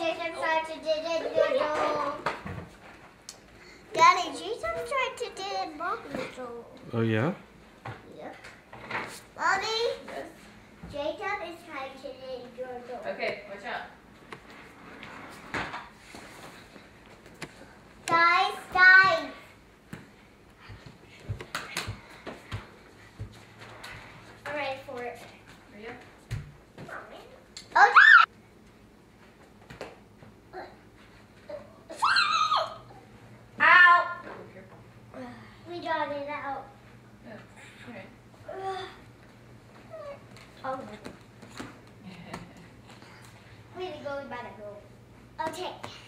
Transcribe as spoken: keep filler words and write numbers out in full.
Jason tried to did it doodle. Daddy, Jason tried to did it doodle. Oh yeah? Yep. Mommy? Yes? Jacob is trying to did it doodle. Okay, watch out. Guys, guys. I'm ready for it. Are you? Oh, ow! We got it out. Yeah. Okay. Oh. We need to go, we better go. Okay.